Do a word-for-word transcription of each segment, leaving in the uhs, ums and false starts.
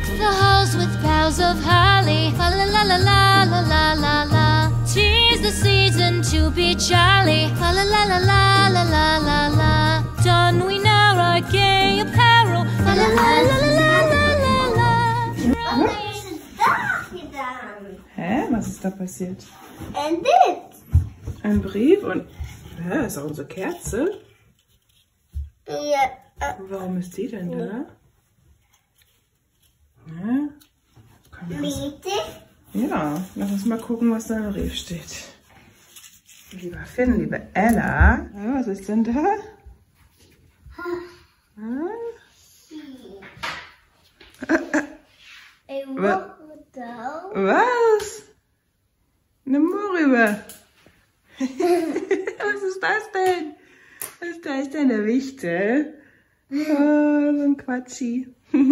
The halls with boughs of holly, la la la la la la la la la. 'Tis the season to be jolly, la la la la la la la la la. Don we now our gay apparel, la la la la la la la la. Hä? Was ist da passiert? Ein Bild. Ein Brief und... Hä, ist auch unsere Kerze? Ja. Warum ist die denn da? Ja, Bitte? ja, lass uns mal gucken, was da im Brief steht. Lieber Finn, liebe Ella. Ja, was ist denn da? Hm? Wa- Was? Eine Mohrrübe. Was ist das denn? Was ist das denn, der Wichtel? Oh, so ein Quatschi.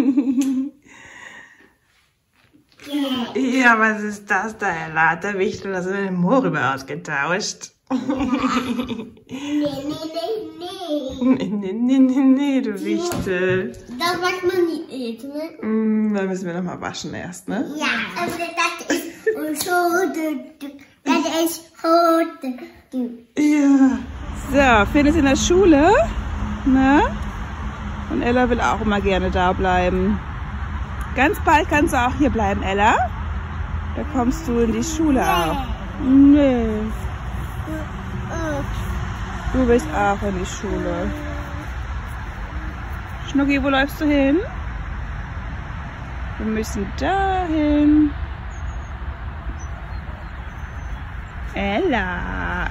Ja, was ist das da, Ella? Hat der Wichtel das in eine Mohrrübe ausgetauscht? Nee, nee, nee, Nee, nee, nee, nee, nee, du Wichtel. Das sagt man nicht jetzt, ne? Mm, da müssen wir noch mal waschen erst, ne? Ja, aber das ist so, das ist so. Ja. So, Finn ist in der Schule, ne? Und Ella will auch immer gerne da bleiben. Ganz bald kannst du auch hier bleiben, Ella. Da kommst du in die Schule auch. Nee. Du willst auch in die Schule. Schnucki, wo läufst du hin? Wir müssen dahin. Ella.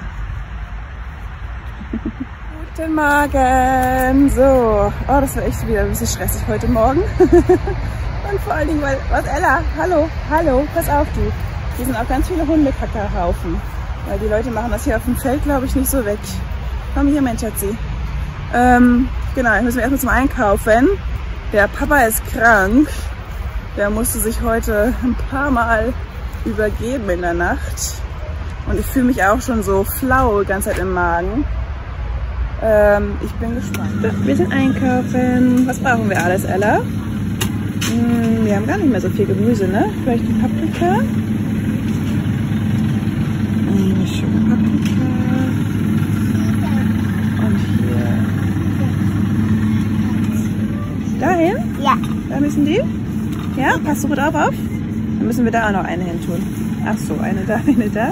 Guten Morgen. So, oh, das war echt wieder ein bisschen stressig heute Morgen. Und vor allen Dingen, weil, was, Ella, hallo, hallo, pass auf du. Hier sind auch ganz viele Hundekackerhaufen. Weil die Leute machen das hier auf dem Feld, glaube ich, nicht so weg. Komm hier, mein Schatzi. Ähm, genau, jetzt müssen wir erstmal zum Einkaufen. Der Papa ist krank. Der musste sich heute ein paar Mal übergeben in der Nacht. Und ich fühle mich auch schon so flau die ganze Zeit im Magen. Ähm, ich bin gespannt. So, wir sind einkaufen. Was brauchen wir alles, Ella? Hm, wir haben gar nicht mehr so viel Gemüse, ne? Vielleicht die Paprika. Eine schöne Paprika. Und hier. Dahin? Ja. Da müssen die? Ja, passt du gut auf auf? Dann müssen wir da auch noch eine hin tun. Ach so, eine da, eine da.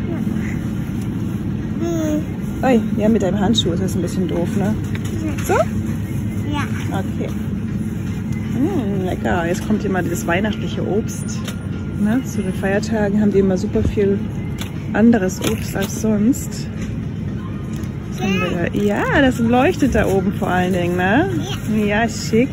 Ui, ja, mit deinem Handschuh ist das ein bisschen doof, ne? So? Ja. Okay. Mmh, lecker. Jetzt kommt hier mal dieses weihnachtliche Obst. Ne? Zu den Feiertagen haben die immer super viel anderes Obst als sonst. Was haben wir da? Ja, das leuchtet da oben vor allen Dingen, ne? Ja, schick.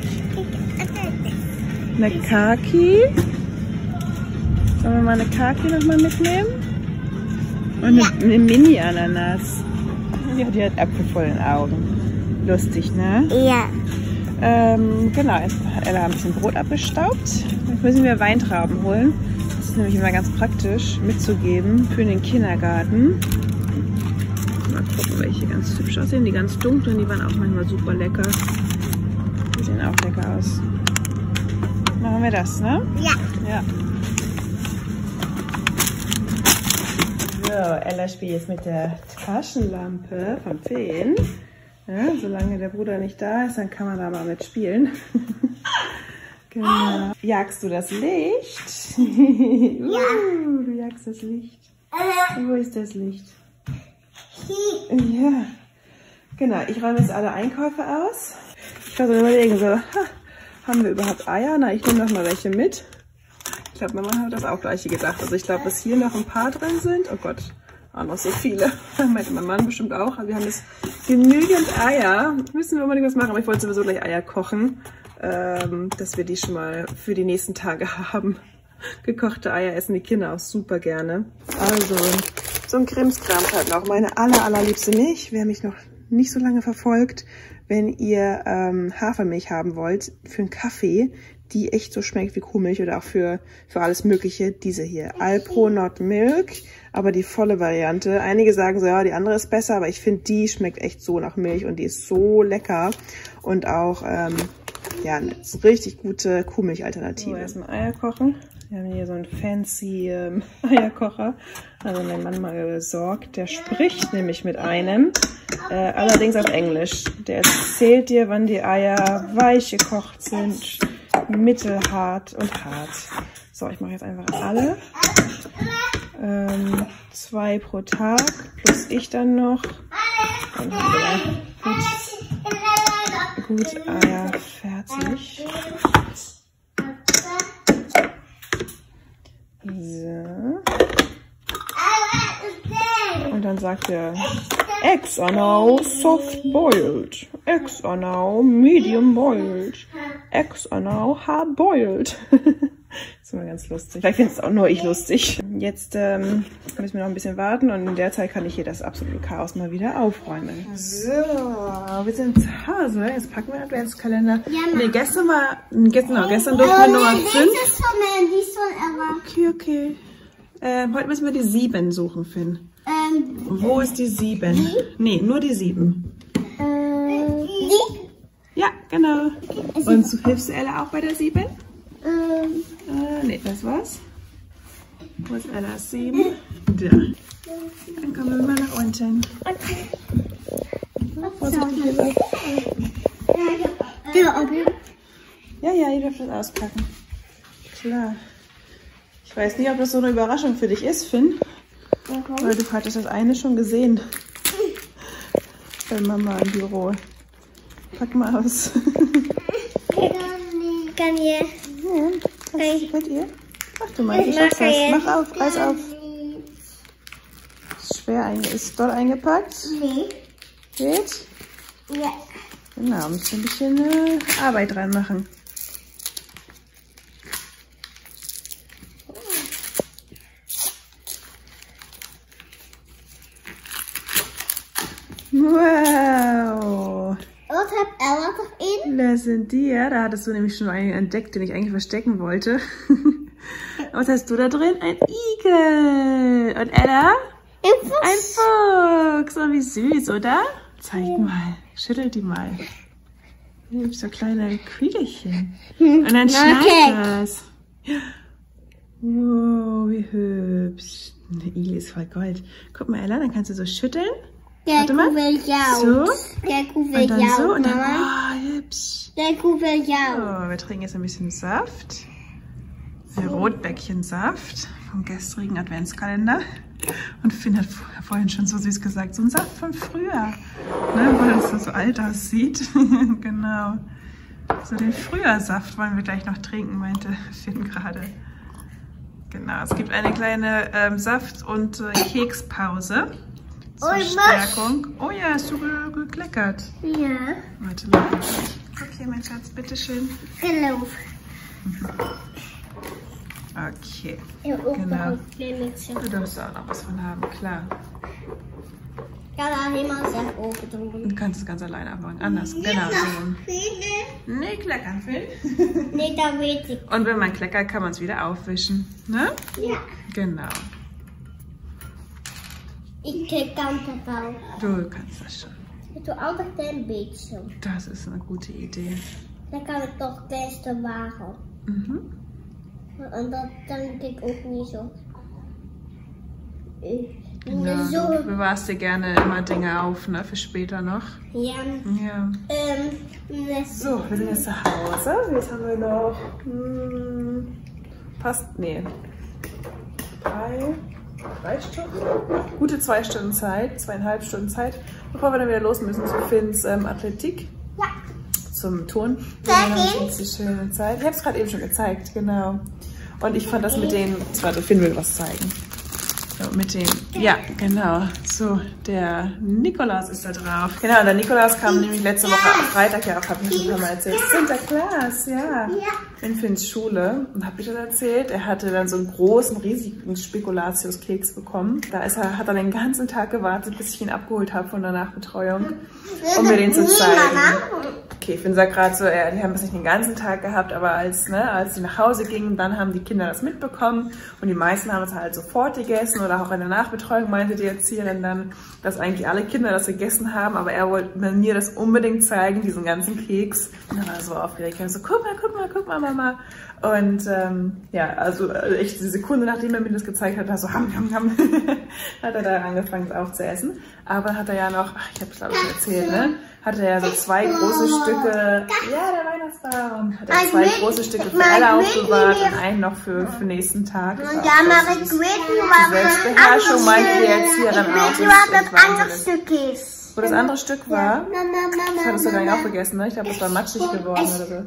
Eine Kaki. Sollen wir mal eine Kaki nochmal mitnehmen? Und eine, eine Mini-Ananas. Ja, die hat Apfel in den Augen. Lustig, ne? Ja. Ähm, genau, jetzt hat Ella ein bisschen Brot abgestaubt. Jetzt müssen wir Weintrauben holen. Das ist nämlich immer ganz praktisch mitzugeben für den Kindergarten. Mal gucken, welche ganz hübsch aussehen. Die ganz dunklen, die waren auch manchmal super lecker. Die sehen auch lecker aus. Machen wir das, ne? Ja. Ja. So, Ella spielt jetzt mit der Taschenlampe vom Finn. Ja, solange der Bruder nicht da ist, dann kann man da mal mit spielen. Genau. Jagst du das Licht? Ja. uh, du jagst das Licht. Äh, Wo ist das Licht? hier. Ja. Genau, ich räume jetzt alle Einkäufe aus. Ich kann so überlegen, so, ha, haben wir überhaupt Eier? Na, ich nehme noch mal welche mit. Ich glaube, Mama hat das auch gleiche gedacht. Also ich glaube, dass hier noch ein paar drin sind. Oh Gott, auch noch so viele. Meinte mein Mann bestimmt auch. Also wir haben jetzt genügend Eier. Müssen wir unbedingt was machen, aber ich wollte sowieso gleich Eier kochen, ähm, dass wir die schon mal für die nächsten Tage haben. Gekochte Eier essen die Kinder auch super gerne. Also so ein Krimskrams halt noch. Meine aller, allerliebste Milch. Wer mich noch nicht so lange verfolgt, wenn ihr ähm, Hafermilch haben wollt für einen Kaffee, die echt so schmeckt wie Kuhmilch oder auch für, für alles Mögliche, diese hier. Alpro Not Milk, aber die volle Variante. Einige sagen so, ja, die andere ist besser, aber ich finde, die schmeckt echt so nach Milch und die ist so lecker. Und auch ähm, ja, eine richtig gute Kuhmilch-Alternative. So, erstmal Eier kochen. Wir haben hier so einen fancy ähm, Eierkocher. Also mein Mann mal besorgt. Der spricht nämlich mit einem, äh, allerdings auf Englisch. Der erzählt dir, wann die Eier weich gekocht sind, mittelhart und hart. So, ich mache jetzt einfach alle. Ähm, zwei pro Tag, plus ich dann noch. Dann haben wir gut, gut Eier fertig. So. Und dann sagt er, eggs are now soft boiled. Eggs are now medium boiled. Eggs are now hard boiled. Das ist immer ganz lustig. Vielleicht findest es auch nur ich lustig. Jetzt ähm, müssen wir noch ein bisschen warten und in der Zeit kann ich hier das absolute Chaos mal wieder aufräumen. So, wir sind zu Hause. Jetzt packen wir den Adventskalender. Ja, nee, gestern war, gestern, gestern durften wir Nummer fünf. Okay, okay. Ähm, heute müssen wir die sieben suchen, Finn. Ähm, Wo ist die sieben? Die? Nee, nur die sieben. Äh, die? Ja, genau. Und so hilfst du Ella auch bei der sieben? Ähm, äh, nee, das war's. Wo ist Ella? sieben? Da. Dann kommen wir mal nach unten. Ja, ja, ihr dürft das auspacken. Klar. Ich weiß nicht, ob das so eine Überraschung für dich ist, Finn. Okay. Weil du hattest das eine schon gesehen. Bei Mama im Büro. Pack mal aus. Kann ich? Ja, was ist mit ihr? Mach du mal, ich schaff's das. Mach auf, reiß auf. Ist schwer, einge ist doll eingepackt? Nee. Geht? Ja. Genau, müsst ihr ein bisschen äh, Arbeit dran machen. Wow! Was hat Ella doch in? Das sind die, ja. Da hattest du nämlich schon einen entdeckt, den ich eigentlich verstecken wollte. Was hast du da drin? Ein Igel. Und Ella? Ein Fuchs. Ein Fuchs. Oh, wie süß, oder? Zeig mal. Schüttel die mal. Hier gibt es so kleine Kügelchen. Und dann schneit das. Wow, wie hübsch. Der Igel ist voll Gold. Guck mal, Ella, dann kannst du so schütteln. Der Warte mal. Kuh will jaut. So. Der Kuh will Und dann jaut, so und dann, Mama. oh, hübsch. Der Kuh will jaut. So, wir trinken jetzt ein bisschen Saft. Ein Rotbäckchensaft vom gestrigen Adventskalender. Und Finn hat vorhin schon so süß gesagt, so ein Saft von früher. Ne, weil das so alt aussieht. Genau. So den Frühjahrsaft wollen wir gleich noch trinken, meinte Finn gerade. Genau, es gibt eine kleine ähm, Saft- und äh, Kekspause. Zur Oh, Stärkung. Oh ja, hast du ge gekleckert? Ja. Warte mal. Guck hier, mein Schatz, bitteschön. Geloof. Okay. Ja, ook Genau. nog een klemmetje. Du darfst auch noch was von haben, klar. Ik kan daar helemaal zelf open doen. Du kannst es ganz alleine abmachen. Anders, genau. So. Nee, kleckern, Phil. Nee, dat weet ik. Und wenn man kleckert, kann man es wieder aufwischen. Ne? Ja. Genau. Ik kan het wel. Du kannst das schon. Ik doe altijd een beetje. Das ist eine gute Idee. Dan kan ik toch het beste wagen. Mhm. En dat denk ik ook niet zo. Genau, Zo. du bewahrst dir gerne immer Dinge auf, ne, für später noch. Ja. Ja. Ähm, nee. So, wir sind jetzt zu Hause. Jetzt haben wir noch hm, fast, nee, drei, drei Stunden, gute zwei Stunden Zeit, zweieinhalb Stunden Zeit, bevor wir dann wieder los müssen zu Finns ähm, Athletik. Ja. Zum Turn. Zeig Wir haben ihn. uns die schöne Zeit. Ich habe es gerade eben schon gezeigt, genau. Und ich fand das mit den, zwar Finn will was zeigen. So, mit dem, ja, genau. So, der Nikolaus ist da drauf. Genau, der Nikolaus kam nämlich letzte Woche am Freitag, ja auch, habe ich schon ein paar Mal erzählt. Sinterklaas, ja. In Finns Schule. Und habe ich dann erzählt, er hatte dann so einen großen, riesigen Spekulatiuskeks bekommen. Da ist er, hat er den ganzen Tag gewartet, bis ich ihn abgeholt habe von der Nachbetreuung, um mir den zu zeigen. okay, Finn sagt gerade so, äh, die haben es nicht den ganzen Tag gehabt, aber als, ne, als sie nach Hause gingen, dann haben die Kinder das mitbekommen und die meisten haben es halt sofort gegessen oder auch in der Nachbetreuung meinte die Erzieherin dann, dass eigentlich alle Kinder das gegessen haben, aber er wollte mir das unbedingt zeigen, diesen ganzen Keks. Und dann war er so aufgeregt, er so, guck mal, guck mal, guck mal, Mama. Und ähm, ja, also echt die Sekunde, nachdem er mir das gezeigt hat, war so, ham, ham, ham, hat er da angefangen, es aufzuessen. Aber hat er ja noch, ach, ich habe es glaube ich schon erzählt, ne? Hat er ja so zwei große Stücke, ja, der Weihnachtsbaum, hat er zwei große Stücke für alle aufbewahrt und einen noch für, für nächsten Tag. Das war auch so die Selbstbeherrschung meinte die Erzieherin auch. Wo das andere Stück war, das hattest du gar nicht aufgegessen, ne? Ich glaube, das war matschig geworden oder so.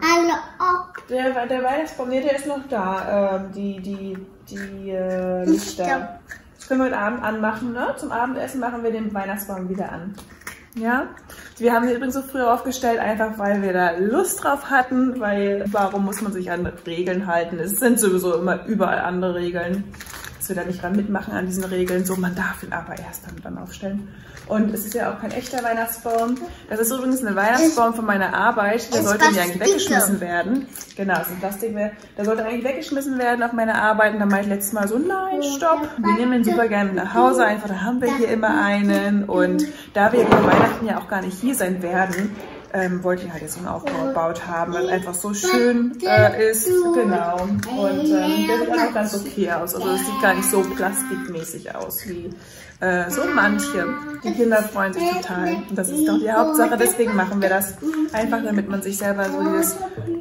Der, der Weihnachtsbaum, nee, der ist noch da, ähm, die, die, die äh, Lichter. Das können wir heute Abend anmachen, ne? Zum Abendessen machen wir den Weihnachtsbaum wieder an. Ja? Wir haben ihn übrigens so früh aufgestellt, einfach weil wir da Lust drauf hatten, weil warum muss man sich an Regeln halten? Es sind sowieso immer überall andere Regeln, dass wir da nicht dran mitmachen an diesen Regeln. So, man darf ihn aber erst dann, dann aufstellen. Und es ist ja auch kein echter Weihnachtsbaum. Das ist übrigens ein Weihnachtsbaum von meiner Arbeit. Der sollte mir eigentlich weggeschmissen werden. Genau, es ist ein Plastik. Der sollte eigentlich weggeschmissen werden auf meine Arbeit. Und dann meinte ich letztes Mal so, nein, stopp. Wir nehmen ihn super gerne mit nach Hause. Einfach, da haben wir hier immer einen. Und da wir über Weihnachten ja auch gar nicht hier sein werden, ähm, wollte ich halt jetzt so einen Aufbau gebaut haben, weil es einfach so schön äh, ist. Genau. Und ähm, der sieht auch ganz okay aus. Also es sieht gar nicht so plastikmäßig aus wie äh, so manche. Die Kinder freuen sich total. Und das ist doch die Hauptsache. Deswegen machen wir das. Einfach damit man sich selber so dieses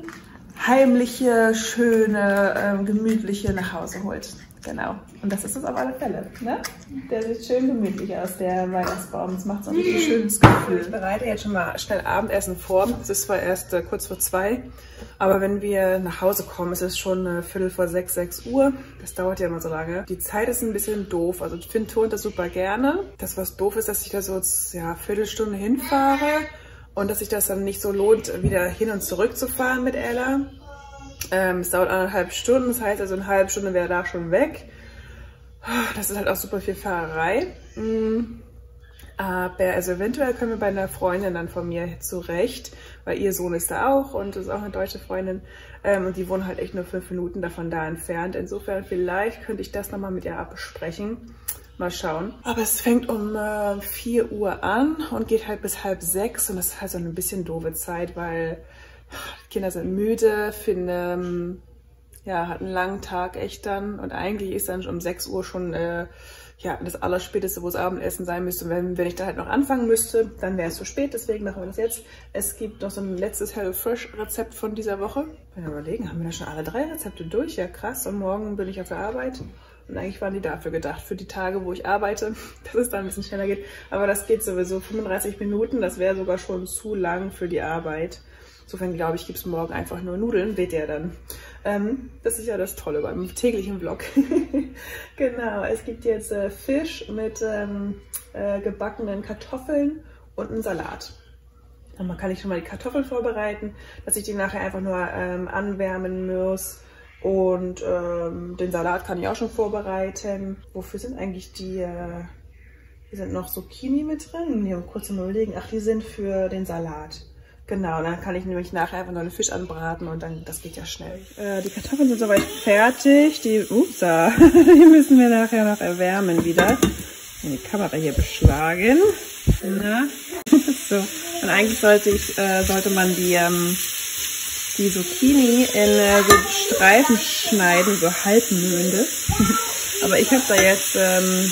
heimliche, schöne, ähm, gemütliche nach Hause holt. Genau. Und das ist es auf alle Fälle. Ne? Der sieht schön gemütlich aus, der Weihnachtsbaum. Das macht so ein richtig schönes Gefühl. Ich bereite jetzt schon mal schnell Abendessen vor. Es ist zwar erst äh, kurz vor zwei, aber wenn wir nach Hause kommen, ist es schon äh, Viertel vor sechs, sechs Uhr. Das dauert ja immer so lange. Die Zeit ist ein bisschen doof. Also Finn turnt das super gerne. Das, was doof ist, dass ich da so ja, Viertelstunde hinfahre und dass sich das dann nicht so lohnt, wieder hin und zurück zu fahren mit Ella. Ähm, es dauert anderthalb Stunden, das heißt also eine halbe Stunde wäre da schon weg. Das ist halt auch super viel Fahrerei. Mhm. Aber also eventuell können wir bei einer Freundin dann von mir zurecht, weil ihr Sohn ist da auch und ist auch eine deutsche Freundin. Ähm, und die wohnen halt echt nur fünf Minuten davon da entfernt. Insofern vielleicht könnte ich das nochmal mit ihr abbesprechen. Mal schauen. Aber es fängt um äh, vier Uhr an und geht halt bis halb sechs. Und das ist halt so eine bisschen doofe Zeit, weil die Kinder sind müde, Finn ähm, ja, hat einen langen Tag echt dann. Und eigentlich ist dann um sechs Uhr schon äh, ja, das Allerspäteste, wo es Abendessen sein müsste. Und wenn, wenn ich da halt noch anfangen müsste, dann wäre es zu spät. Deswegen machen wir das jetzt. Es gibt noch so ein letztes HelloFresh-Rezept von dieser Woche. Wenn wir überlegen, haben wir da schon alle drei Rezepte durch? Ja, krass. Und morgen bin ich auf der Arbeit. Und eigentlich waren die dafür gedacht, für die Tage, wo ich arbeite, dass es dann ein bisschen schneller geht. Aber das geht sowieso fünfunddreißig Minuten. Das wäre sogar schon zu lang für die Arbeit. Insofern glaube ich, gibt es morgen einfach nur Nudeln, seht ihr dann. Ähm, das ist ja das Tolle beim täglichen Vlog. Genau, es gibt jetzt äh, Fisch mit ähm, äh, gebackenen Kartoffeln und einen Salat. Dann kann ich schon mal die Kartoffeln vorbereiten, dass ich die nachher einfach nur ähm, anwärmen muss. Und ähm, den Salat kann ich auch schon vorbereiten. Wofür sind eigentlich die, äh, hier sind noch Zucchini mit drin? Nee, kurz mal überlegen. Ach, die sind für den Salat. Genau, dann kann ich nämlich nachher einfach noch einen Fisch anbraten und dann, das geht ja schnell. Äh, die Kartoffeln sind soweit fertig. Die, upsa, die müssen wir nachher noch erwärmen wieder. Die Kamera hier beschlagen. Na? So. Und eigentlich sollte ich, äh, sollte man die, ähm, die Zucchini in äh, so Streifen schneiden, so halbmühende. Aber ich habe da jetzt ähm,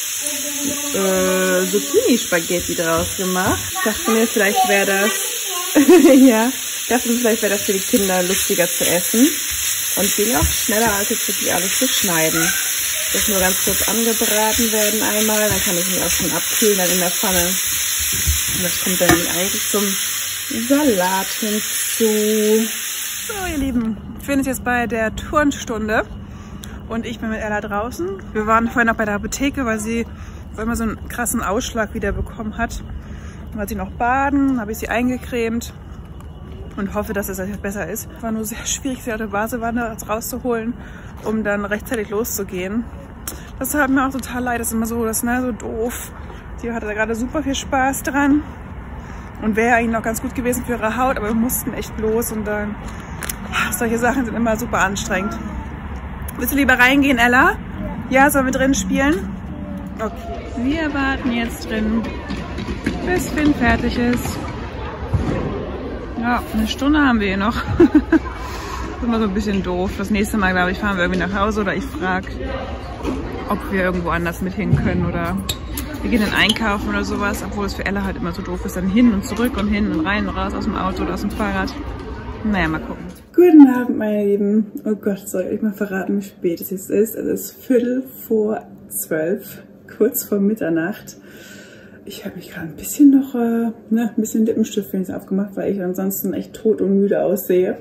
äh, Zucchini-Spaghetti draus gemacht. Ich dachte mir, vielleicht wäre das ja, ich dachte mir, vielleicht wäre das für die Kinder lustiger zu essen. Und ging auch schneller, als jetzt wirklich alles zu schneiden. Das nur ganz kurz angebraten werden einmal, dann kann ich mich auch schon abkühlen dann in der Pfanne. Und das kommt dann eigentlich zum Salat hinzu. So, ihr Lieben, ich bin jetzt bei der Turnstunde und ich bin mit Ella draußen. Wir waren vorhin noch bei der Apotheke, weil sie auf einmal so einen krassen Ausschlag wieder bekommen hat. Dann war sie noch baden, habe ich sie eingecremt und hoffe, dass es jetzt besser ist. War nur sehr schwierig, sie aus der Badewanne rauszuholen, um dann rechtzeitig loszugehen. Das hat mir auch total leid, das ist immer so, das ist ne, so doof. Sie hatte da gerade super viel Spaß dran und wäre eigentlich noch ganz gut gewesen für ihre Haut, aber wir mussten echt los und dann, solche Sachen sind immer super anstrengend. Willst du lieber reingehen, Ella? Ja, sollen wir drin spielen? Okay. Wir warten jetzt drin, bis Finn fertig ist. Ja, eine Stunde haben wir hier noch. Das ist immer so ein bisschen doof. Das nächste Mal, glaube ich, fahren wir irgendwie nach Hause oder ich frage, ob wir irgendwo anders mit hin können oder wir gehen dann einkaufen oder sowas, obwohl es für Ella halt immer so doof ist, dann hin und zurück und hin und rein und raus aus dem Auto oder aus dem Fahrrad. Naja, mal gucken. Guten Abend, meine Lieben. Oh Gott, soll ich euch mal verraten, wie spät es jetzt ist? Es ist Viertel vor zwölf, kurz vor Mitternacht. Ich habe mich gerade ein bisschen noch, äh, ne, ein bisschen Lippenstift für uns aufgemacht, weil ich ansonsten echt tot und müde aussehe.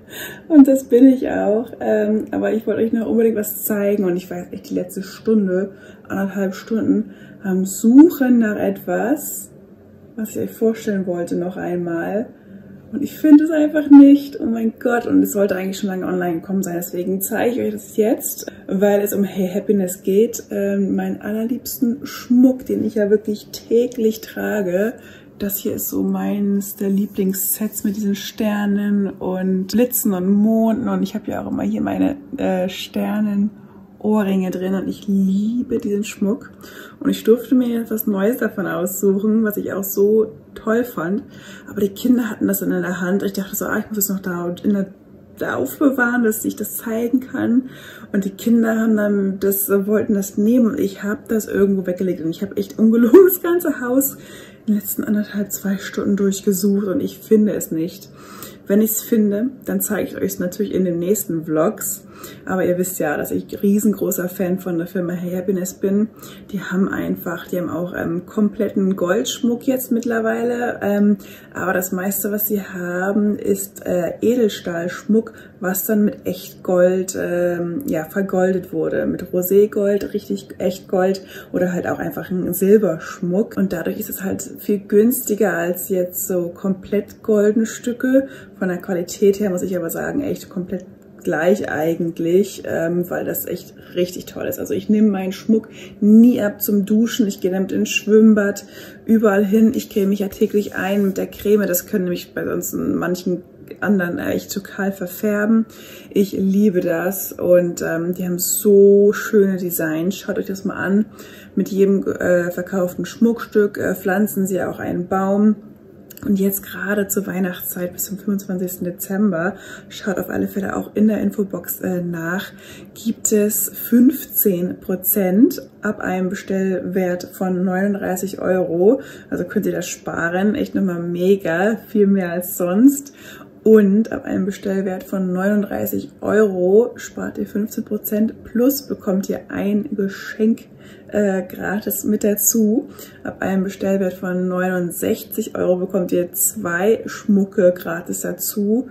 Und das bin ich auch. Ähm, aber ich wollte euch noch unbedingt was zeigen und ich war jetzt echt die letzte Stunde, anderthalb Stunden am Suchen nach etwas, was ich euch vorstellen wollte noch einmal. Und ich finde es einfach nicht. Oh mein Gott. Und es sollte eigentlich schon lange online gekommen sein. Deswegen zeige ich euch das jetzt, weil es um Hey Happiness geht. Ähm, meinen allerliebsten Schmuck, den ich ja wirklich täglich trage. Das hier ist so meines der Lieblingssets mit diesen Sternen und Blitzen und Monden. Und ich habe ja auch immer hier meine äh, Sternen-Ohrringe drin. Und ich liebe diesen Schmuck. Und ich durfte mir etwas Neues davon aussuchen, was ich auch so toll fand. Aber die Kinder hatten das dann in der Hand. Ich dachte so, ah, ich muss es noch da in der, da aufbewahren, dass ich das zeigen kann. Und die Kinder haben dann das, wollten das nehmen. Und ich habe das irgendwo weggelegt. Und ich habe echt ungelogen das ganze Haus in den letzten anderthalb, zwei Stunden durchgesucht. Und ich finde es nicht. Wenn ich es finde, dann zeige ich euch es natürlich in den nächsten Vlogs. Aber ihr wisst ja, dass ich riesengroßer Fan von der Firma Hey Happiness bin. Die haben einfach, die haben auch ähm, kompletten Goldschmuck jetzt mittlerweile. Ähm, aber das meiste, was sie haben, ist äh, Edelstahlschmuck, was dann mit Echtgold ähm, ja, vergoldet wurde. Mit Roségold, richtig Echtgold oder halt auch einfach ein Silberschmuck. Und dadurch ist es halt viel günstiger als jetzt so komplett goldene Stücke. Von der Qualität her muss ich aber sagen, echt komplett gleich eigentlich, ähm, weil das echt richtig toll ist. Also ich nehme meinen Schmuck nie ab zum Duschen. Ich gehe damit ins Schwimmbad, überall hin. Ich creme mich ja täglich ein mit der Creme. Das können nämlich bei sonst manchen anderen echt total verfärben. Ich liebe das und ähm, die haben so schöne Designs. Schaut euch das mal an. Mit jedem äh, verkauften Schmuckstück äh, pflanzen sie auch einen Baum. Und jetzt gerade zur Weihnachtszeit bis zum fünfundzwanzigsten Dezember, schaut auf alle Fälle auch in der Infobox äh, nach, gibt es fünfzehn Prozent ab einem Bestellwert von neununddreißig Euro. Also könnt ihr das sparen, echt nochmal mega, viel mehr als sonst. Und ab einem Bestellwert von neununddreißig Euro spart ihr fünfzehn Prozent plus bekommt ihr ein Geschenk äh, gratis mit dazu. Ab einem Bestellwert von neunundsechzig Euro bekommt ihr zwei Schmucke gratis dazu.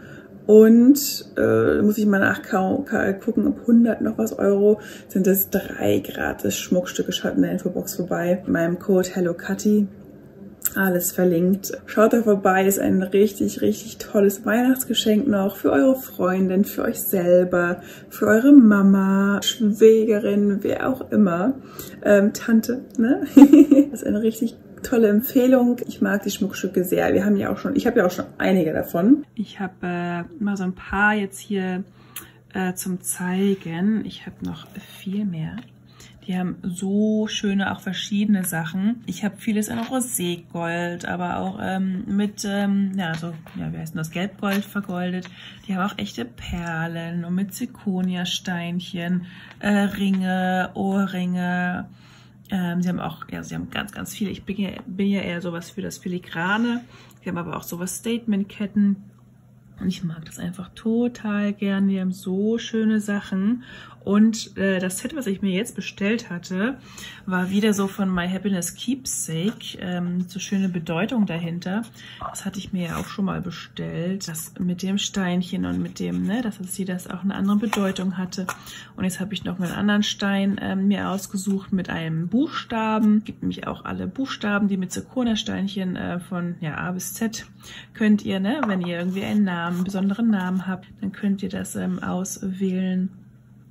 Und äh, muss ich mal nachgucken, ob hundert noch was Euro sind es drei gratis Schmuckstücke. Schaut in der Infobox vorbei. Mit meinem Code HelloKathi. Alles verlinkt. Schaut da vorbei, ist ein richtig, richtig tolles Weihnachtsgeschenk noch für eure Freundin, für euch selber, für eure Mama, Schwägerin, wer auch immer, ähm, Tante, ne? Das ist eine richtig tolle Empfehlung. Ich mag die Schmuckstücke sehr. Wir haben ja auch schon, ich habe ja auch schon einige davon. Ich habe äh, mal so ein paar jetzt hier äh, zum Zeigen. Ich habe noch viel mehr. Die haben so schöne, auch verschiedene Sachen. Ich habe vieles in Roségold, aber auch ähm, mit, ähm, ja, so, ja, wie heißt denn das, Gelbgold vergoldet. Die haben auch echte Perlen und mit Zirconia-Steinchen, äh, Ringe, Ohrringe. Ähm, sie haben auch, ja, sie haben ganz, ganz viele. Ich bin ja, bin ja eher sowas für das Filigrane. Sie haben aber auch sowas Statement-Ketten. Und ich mag das einfach total gern. Die haben so schöne Sachen. Und äh, das Set, was ich mir jetzt bestellt hatte, war wieder so von My Happiness Keepsake. Ähm, so schöne Bedeutung dahinter. Das hatte ich mir ja auch schon mal bestellt. Das mit dem Steinchen und mit dem, ne, dass sie das auch eine andere Bedeutung hatte. Und jetzt habe ich noch einen anderen Stein ähm, mir ausgesucht mit einem Buchstaben. Es gibt nämlich auch alle Buchstaben, die mit Zirconia-Steinchen äh, von ja, A bis Z könnt ihr, ne, wenn ihr irgendwie einen Namen, einen besonderen Namen habt, dann könnt ihr das ähm, auswählen.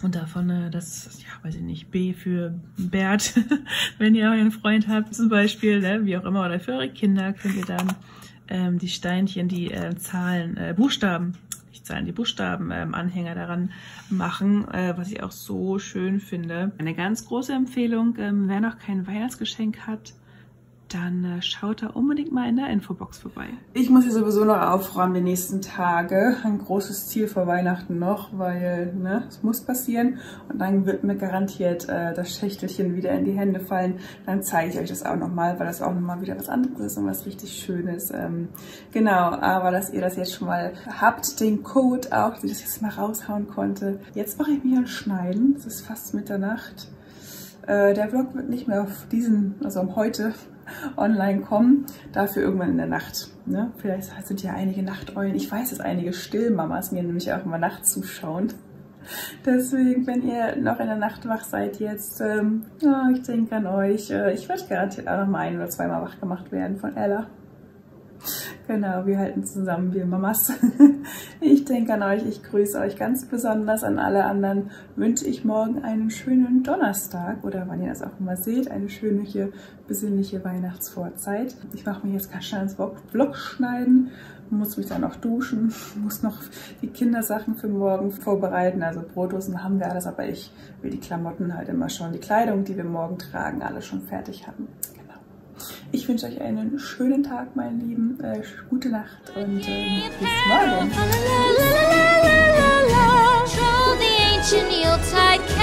Und davon äh, das, ja, weiß ich nicht, B für Bert, wenn ihr einen Freund habt zum Beispiel, ne, wie auch immer, oder für eure Kinder könnt ihr dann ähm, die Steinchen, die äh, Zahlen, äh, Buchstaben, nicht Zahlen, die Buchstaben ähm, Anhänger daran machen, äh, was ich auch so schön finde. Eine ganz große Empfehlung, ähm, wer noch kein Weihnachtsgeschenk hat, dann äh, schaut da unbedingt mal in der Infobox vorbei. Ich muss hier sowieso noch aufräumen die nächsten Tage. Ein großes Ziel vor Weihnachten noch, weil ne, es muss passieren. Und dann wird mir garantiert äh, das Schächtelchen wieder in die Hände fallen. Dann zeige ich euch das auch nochmal, weil das auch nochmal wieder was anderes ist und was richtig Schönes. Ähm, genau, aber dass ihr das jetzt schon mal habt, den Code auch, dass ich das jetzt mal raushauen konnte. Jetzt mache ich mich an Schneiden. Es ist fast Mitternacht. Äh, der Vlog wird nicht mehr auf diesen, also um heute, online kommen, dafür irgendwann in der Nacht. Ne? Vielleicht sind ja einige Nachteulen. Ich weiß, dass einige Stillmamas mir nämlich auch immer nachts zuschauen. Deswegen, wenn ihr noch in der Nacht wach seid jetzt, ähm, ja, ich denke an euch. Äh, ich werde garantiert auch noch mal ein- oder zweimal wach gemacht werden von Ella. Genau, wir halten zusammen, wir Mamas. Ich denke an euch, ich grüße euch ganz besonders. An alle anderen wünsche ich morgen einen schönen Donnerstag oder wann ihr das auch immer seht, eine schöne, besinnliche Weihnachtsvorzeit. Ich mache mir jetzt ganz schnell ins Vlog schneiden, muss mich dann noch duschen, muss noch die Kindersachen für morgen vorbereiten. Also Brotdosen haben wir alles, aber ich will die Klamotten halt immer schon, die Kleidung, die wir morgen tragen, alles schon fertig haben. Ich wünsche euch einen schönen Tag, meine Lieben. Äh, gute Nacht und äh, bis morgen.